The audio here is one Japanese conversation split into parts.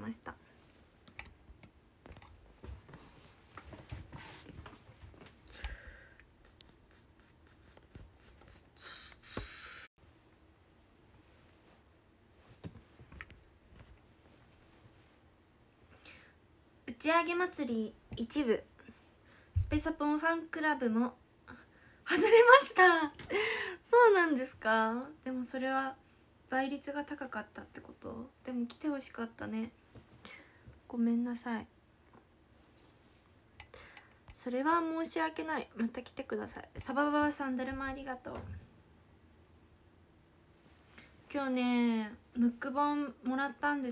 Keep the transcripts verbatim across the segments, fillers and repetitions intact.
ました。打ち上げ祭り一部スペサポンファンクラブも外れました。そうなんですか。でもそれは倍率が高かったってこと。でも来てほしかったね。ごめんなさい。それは申し訳ない。また来てください。サバババさん、だるまありがとう。今日ねムック本もらったんです。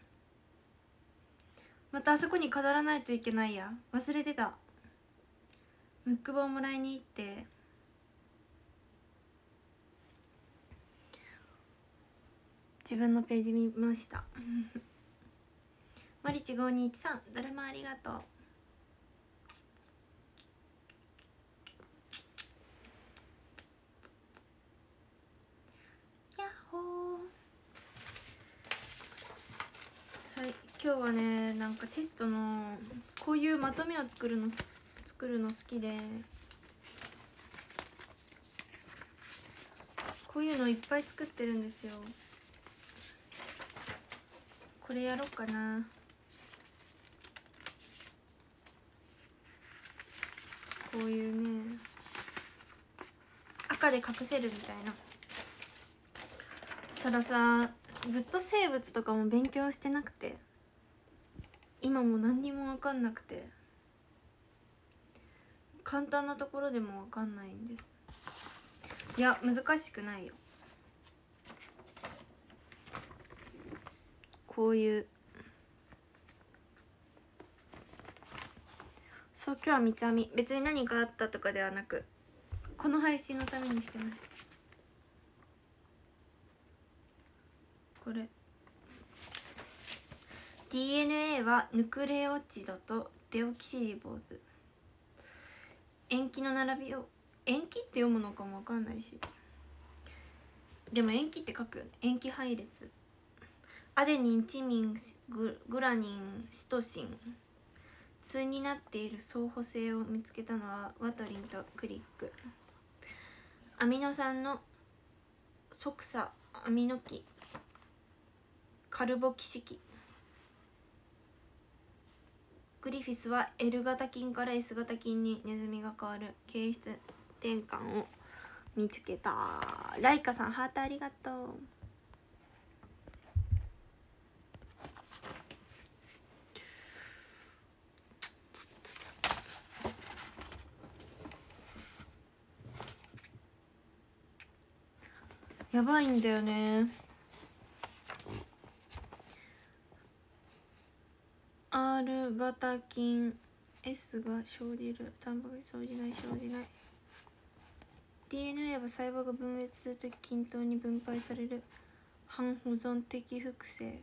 またあそこに飾らないといけないや。忘れてた。ムック本もらいに行って自分のページ見ました。マリチごーにいちさん、だるまありがとう。やっほー。さい今日はねなんかテストのこういうまとめを作るの作るの好きで、こういうのいっぱい作ってるんですよ。これやろっかな。こういうね赤で隠せるみたいな。そらさずっと生物とかも勉強してなくて今も何にも分かんなくて、簡単なところでも分かんないんです。いや難しくないよ。こういうそう今日は三つ編み、別に何かあったとかではなくこの配信のためにしてます。これ ディーエヌエー はヌクレオチドとデオキシリボーズ。塩基の並びを塩基って読むのかも分かんないし、でも塩基って書くよね。塩基配列アデニン、チミン、グ, グラニン、シトシン対になっている相補性を見つけたのはワトリンとクリック。アミノ酸の側鎖アミノ基カルボキシ基。グリフィスは エル 型菌から エス 型菌にネズミが変わる形質転換を見つけた。ライカさんハートありがとう。やばいんだよね。R 型菌 S が生じる。タンパク質生じない生じない。 ディーエヌエー は細胞が分裂するとき均等に分配される半保存的複製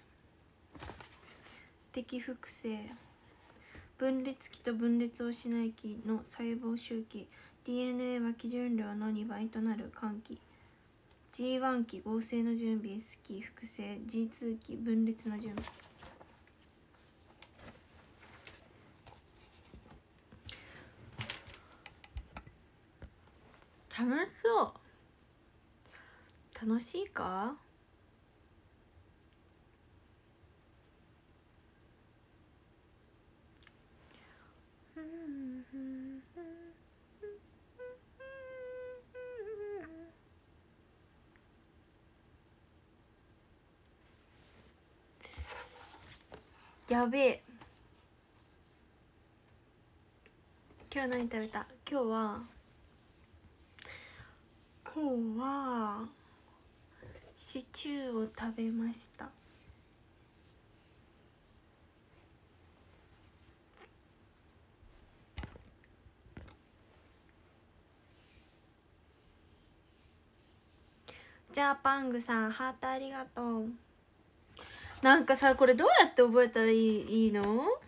的複製分裂期と分裂をしない期の細胞周期。 ディーエヌエー は基準量のにばいとなる間期 ジーワン 期合成の準備、 S 期複製、 ジーツー 期分裂の準備。楽しそう。楽しいか。やべえ。今日何食べた。今日は今日はシチューを食べました。じゃあパングさんハートありがとう。なんかさこれどうやって覚えたらいい、いいの。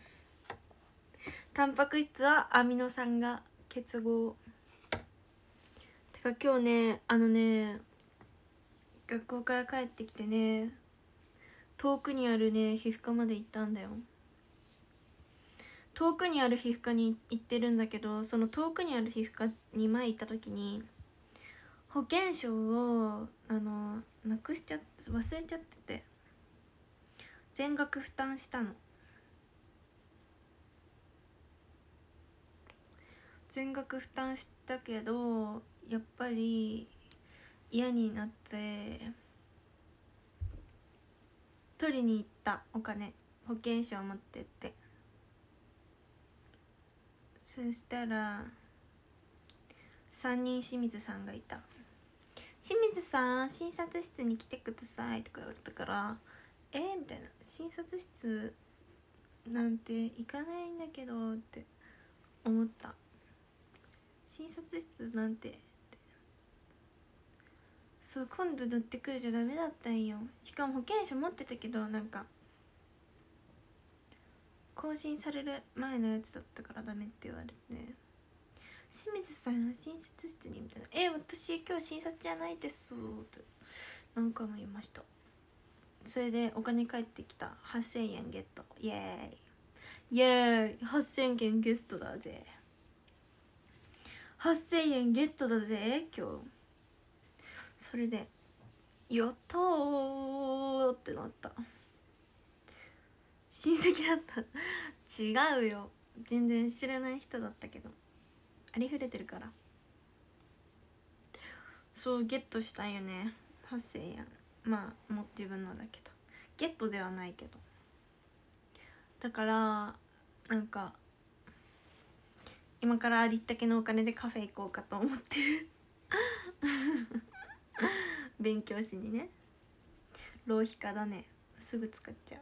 タンパク質はアミノ酸が結合。てか今日ねあのね学校から帰ってきてね遠くにあるね皮膚科まで行ったんだよ。遠くにある皮膚科に行ってるんだけど、その遠くにある皮膚科に前行った時に保険証をあのなくしちゃ忘れちゃってて、全額負担したの。全額負担したけどやっぱり嫌になって取りに行った。お金保険証持ってって、そしたらさんにん清水さんがいた。清水さん診察室に来てくださいとか言われたから、えー、みたいな、診察室なんて行かないんだけどって思った。診察室なんてって、そう今度乗ってくるじゃダメだったんよ。しかも保険証持ってたけどなんか更新される前のやつだったからダメって言われて、清水さん診察室にみたいな、え私今日診察じゃないですって何回も言いました。それでお金返ってきた。はっせんえんゲット。イエーイイエーイ、はっせんえんゲットだぜ。はっせんえんゲットだぜ今日。それでやったーってなった。親戚だった。違うよ、全然知らない人だったけどありふれてるから。そうゲットしたんよね、はっせんえん。まあもう自分のだけどゲットではないけど、だからなんか今からありったけのお金でカフェ行こうかと思ってる勉強しにね。浪費家だね、すぐ使っちゃう。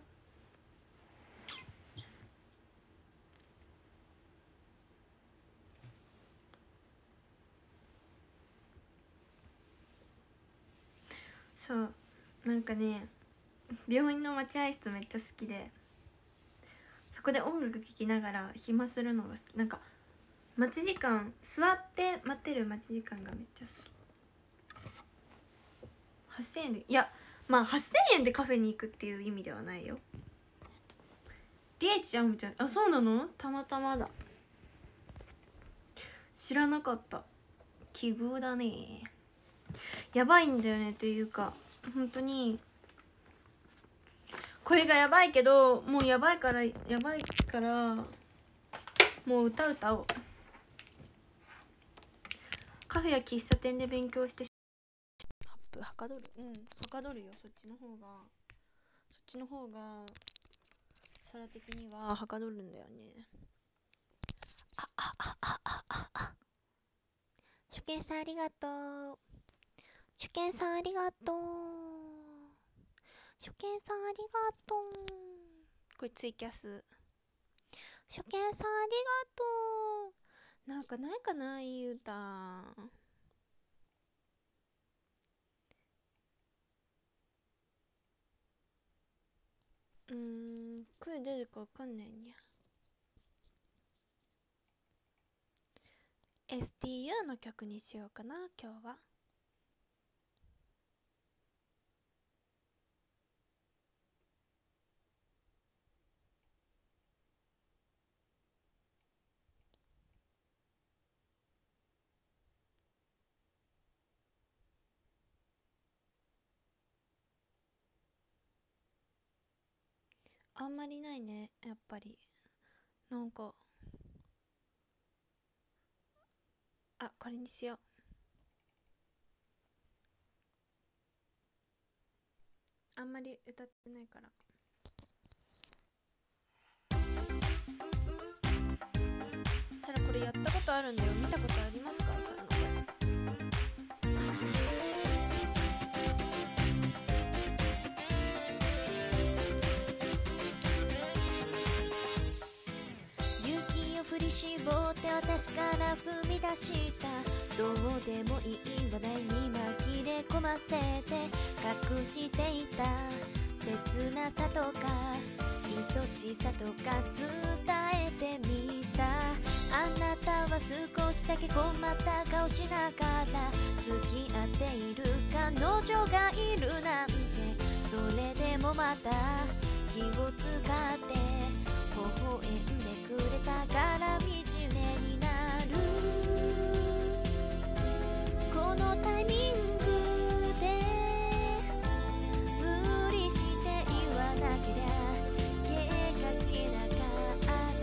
そうなんかね、病院の待合室めっちゃ好きで、そこで音楽聴きながら暇するのが好き。なんか待ち時間、座って待ってる待ち時間がめっちゃ好き。はっせんえんで、いやまあはっせんえんでカフェに行くっていう意味ではないよ。リエちゃんみたいな。あ、そうなの？たまたまだ。知らなかった。奇遇だね。やばいんだよねっていうか、本当にこれがやばいけど、もうやばいからやばいからもう歌歌おう。カフェや喫茶店で勉強してアップはかどる。うん、はかどるよ。そっちの方がそっちの方がサラ的にははかどるんだよね。あああああああ、初見さんありがとう。初見さんありがとう。初見さんありがとう。これツイキャス。初見さんありがとう。なんかないかな、いい歌。うーん、声出るかわかんないにゃ。エスティーユー の曲にしようかな今日は。あんまりないね、やっぱり。なんかあ、これにしよう。あんまり歌ってないから。サラこれやったことあるんだよ。見たことありますか、サラの声。振り絞って私から踏み出した。どうでもいい話題に紛れ込ませて隠していた切なさとか愛しさとか伝えてみた。あなたは少しだけ困った顔しながら付き合っている彼女がいるなんて、 それでもまた気を使って微笑んでくれたから惨めになる。このタイミングで無理して言わなけりゃ怪我しなかった。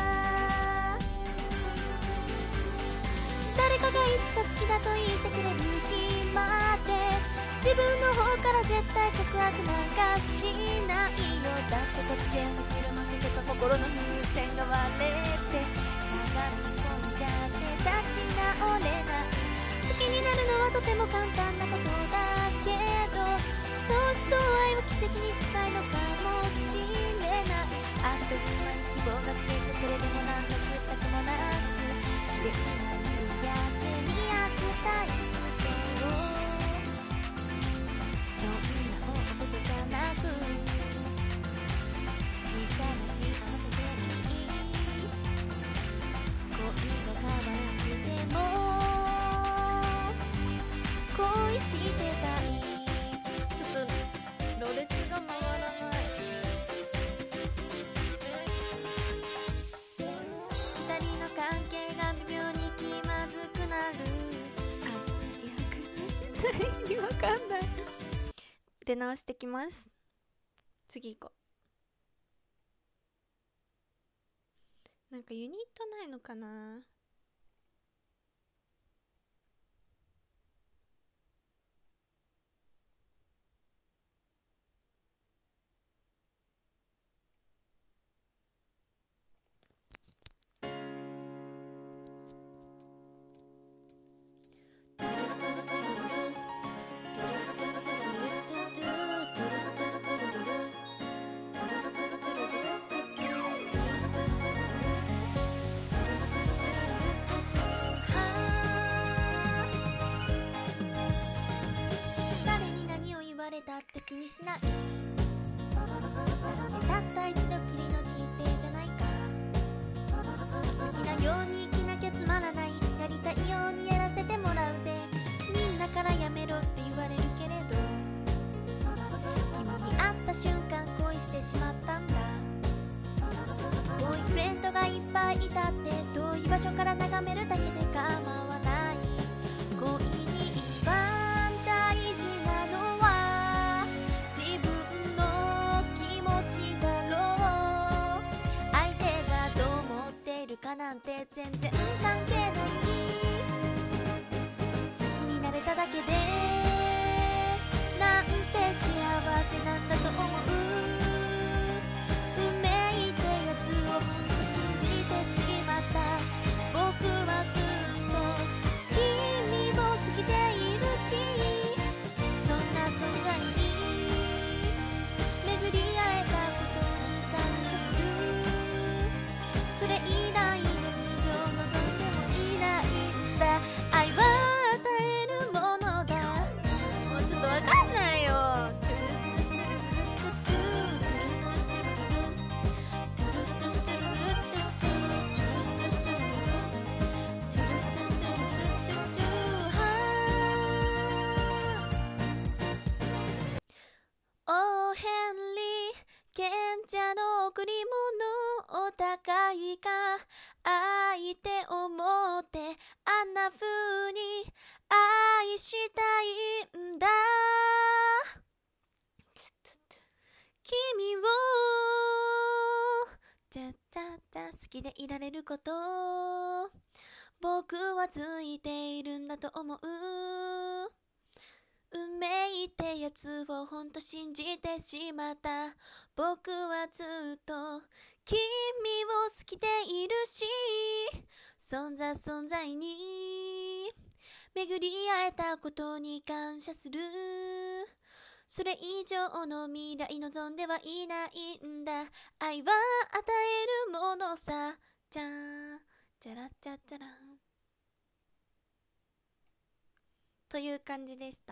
誰かがいつか好きだと言ってくれる日まで自分の方から絶対告白なんかしないよ。だって突然吹きませてた心の風船が割れてしゃがみ込んじゃって立ち直れない。好きになるのはとても簡単なことだけどそうしそう愛は奇跡に近いのかもしれない。あっという間に希望が消えてそれでも何の屈託もなく綺麗な夕焼けに悪態つけよう。そんな大事じゃなく小さな幸せでいい。恋が変わらなくても恋してたい。ちょっとろれつが回らない。二人の関係が微妙に気まずくなる。あ、いや崩しないわかんない。出直してきます。次行こう。なんかユニットないのかな。誰に何を言われたって気にしない。だってたった一度きりの人生じゃないか。好きなように生きなきゃつまらない。やりたいようにやらせてもらうぜ。みんなからやめろって言われるけれど君に会った瞬間恋してしまったんだ。ボーイフレンドがいっぱいいたって遠い場所から眺めるだけで構わない。恋に一番大事なのは自分の気持ちだろう。相手がどう思っているかなんて全然関係ない。好きになれただけでなんて幸せなんだと思う。運命ってやつをほんと信じてしまった。僕はずっと君を好きでいるしそんな存在に巡り会えたことに感謝する。それ以来の以上望んでもいないんだ。愛は与えるものだ。もうちょっとわかんないよ。トゥルストゥストゥルルルトゥトゥトゥルストゥストゥルルルトゥルストゥストゥルルルトゥトゥトゥルストゥストゥルルルトゥルストゥストゥルルルトゥトゥはおヘンリー賢者の贈り物お互いが相手を思ってあんな風に愛したいんだ。君をじゃじゃじゃ好きでいられること僕はついているんだと思う。運命ってやつをほんと信じてしまった。僕はずっと君を好きでいるし存在存在に巡り会えたことに感謝する。それ以上の未来望んではいないんだ。愛は与えるものさ。じゃーんじゃらじゃじゃらんという感じでした。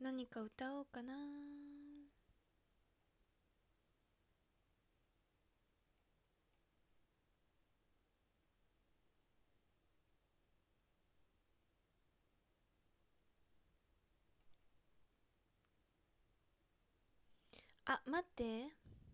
何か歌おうかな。あ、待って。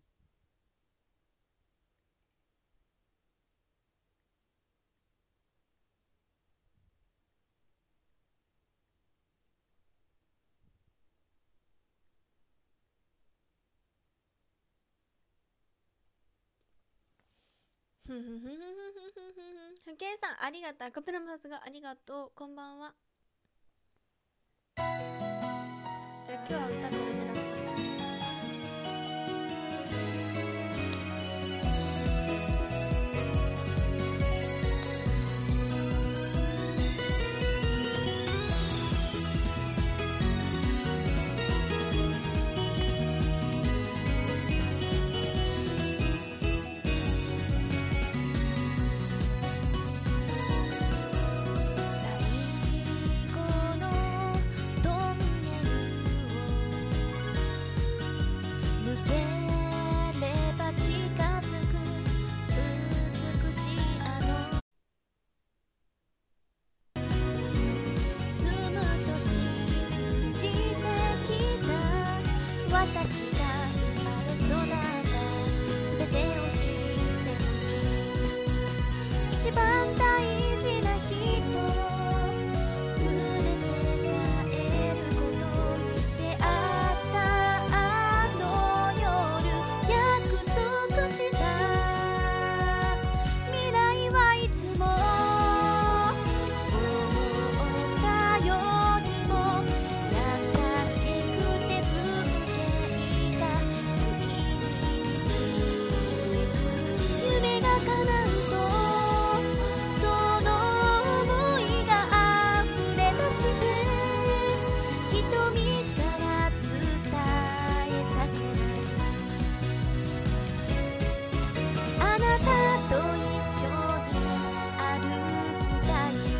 ふんふんふんふんふんふんふんふん。ふけいさんありがとう。アカペラもさすがありがとう。こんばんは。じゃあ今日は歌これでラストですね。私が生まれ育った全てを知ってほしい。一番大事な人を連れて帰ること。出会ったあの夜約束した未来はいつも思ったよりも優しくて夢が叶うとその想いが溢れ出して瞳から伝えたくないあなたと一緒に歩きたい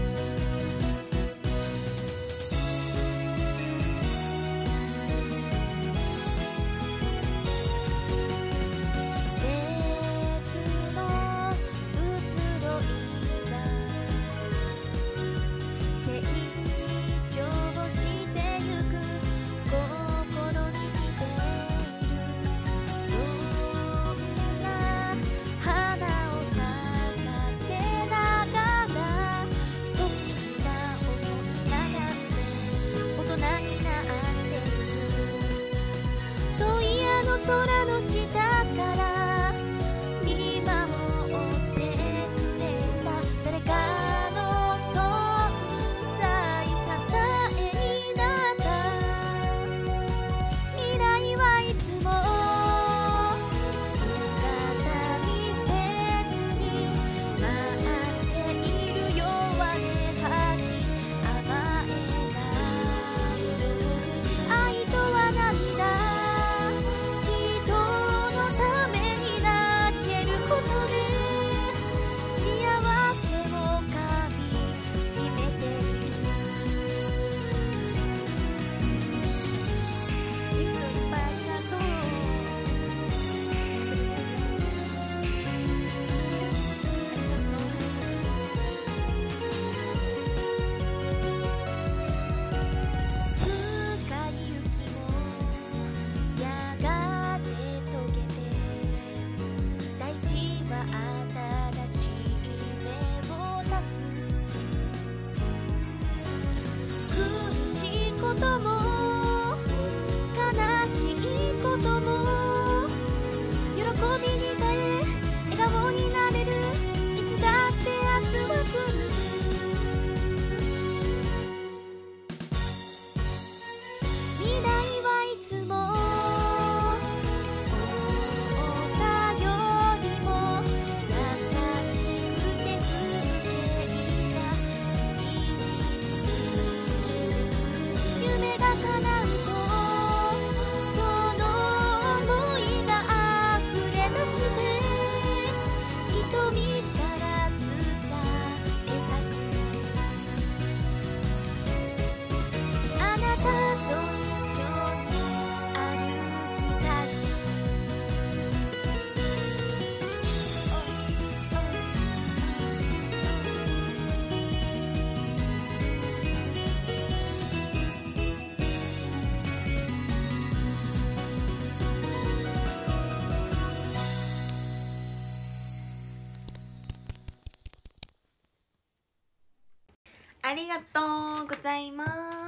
してゆく心に似ているそんな花を咲かせながら時には思い悩んで大人になっていく遠いあの空の下から見守ってくれた誰かの存在ことも悲しいことも喜びに変え笑顔になれるいつだって明日は来る未来はいつも思ったよりも優しくて風景が君に夢が叶うとそのありがとうございます。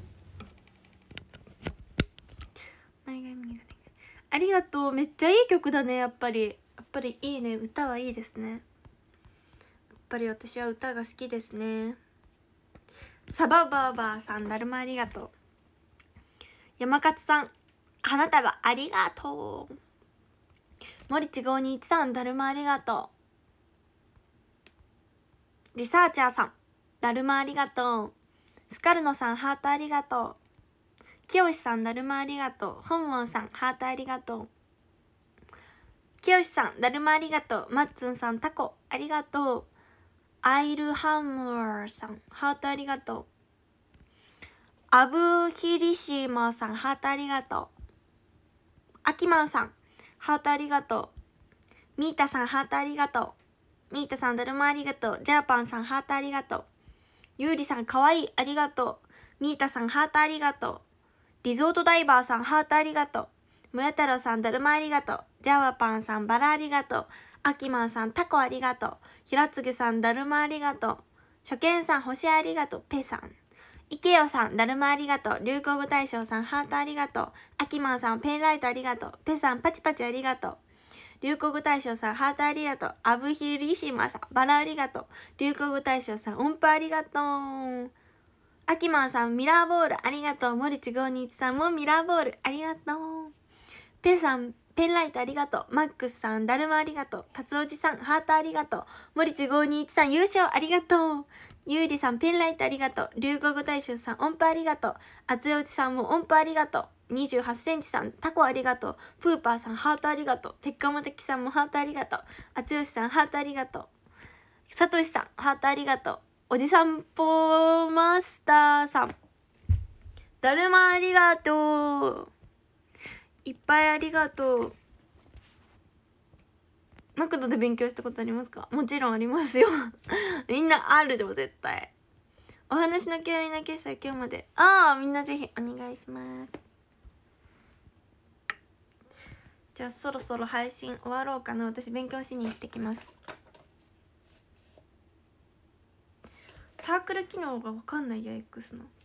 ありがとう。めっちゃいい曲だね。やっぱりやっぱりいいね。歌はいいですね。やっぱり私は歌が好きですね。サババーバーさん、だるまありがとう。山勝さん、花束ありがとう。森地ごーにいちさん、だるまありがとう。リサーチャーさん、だるまありがとう。スカルノさん、ハートありがとう。きよしさん、だるまありがとう。本門さん、ハートありがとう。きよしさん、だるまありがとう。マッツンさん、タコありがとう。アイルハムーさん、ハートありがとう。アブヒリシマさん、ハートありがとう。アキマンさん、ハートありがとう。ミータさん、ハートありがとう。ミータさん、だるまありがとう。ジャーパンさん、ハートありがとう。ユーリさん、かわいいありがとう。ミータさん、ハートありがとう。リゾートダイバーさん、ハートありがとう。むや太郎さん、だるまありがとう。ジャワパンさん、バラありがとう。アキマンさん、タコありがとう。ひらつげさん、だるまありがとう。初見さん、星ありがとう。ペさん。イケヨさん、だるまありがとう。流行語大賞さん、ハートありがとう。アキマンさん、ペンライトありがとう。ペさん、パチパチありがとう。流行語大賞さん、ハートありがとう。アブヒリシマさん、バラありがとう。流行語大賞さん、音符ありがとう。アキマンさん、ミラーボールありがとう。森地ごーにいちさんもミラーボールありがとう。ペさん、ペンライトありがとう。マックスさん、だるまありがとう。達おじさん、ハートありがとう。森地ごーにいちさん、優勝ありがとう。ゆうりさん、ペンライトありがとう。流行語大賞さん、音符ありがとう。あつおじさんも音符ありがとう。にじゅうはちセンチさん、タコありがとう。プーパーさん、ハートありがとう。てっかもたきさんもハートありがとう。あつよしさん、ハートありがとう。さとしさん、ハートありがとう。おじさんぽマスターさん、だるまありがとう。いっぱいありがとう。マクドで勉強したことありますか？もちろんありますよみんなあるよ絶対。お話の嫌いな決済今日まで。ああ、みんなぜひお願いします。じゃあそろそろ配信終わろうかな。私勉強しに行ってきます。サークル機能が分かんないや X の。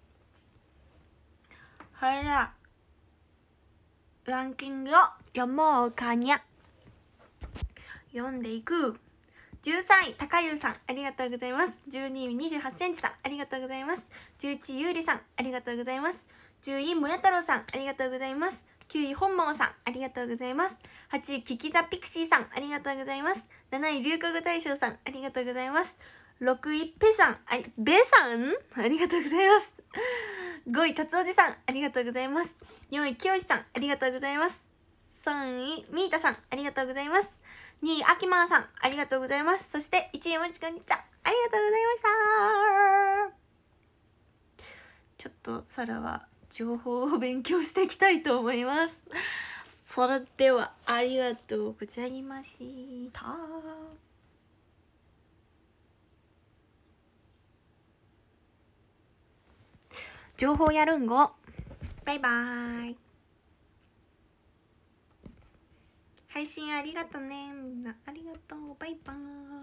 はい、じゃあランキングを読もうかにゃ。読んでいく。じゅうさんい、たかゆうさん、ありがとうございます。じゅうにい、にじゅうはちセンチさん、ありがとうございます。じゅういちい、ゆうりさん、ありがとうございます。じゅうい、もや太郎さん、ありがとうございます。きゅうい、本望さん、ありがとうございます。はちい、キキザピクシーさん、ありがとうございます。なない、流行語大賞さん、ありがとうございます。ろくい、ペさん、あり、ベさん、ありがとうございます。ごい、たつおじさん、ありがとうございます。よんい、きよしさん、ありがとうございます。さんい、みーたさん、ありがとうございます。にい、あきまーさん、ありがとうございます。そしていちい、森地こんにちは、ありがとうございました。ちょっとサラは情報を勉強していきたいと思います。それではありがとうございました。情報やるんご。バイバーイ。配信ありがとね。みんなありがとう。バイバーイ。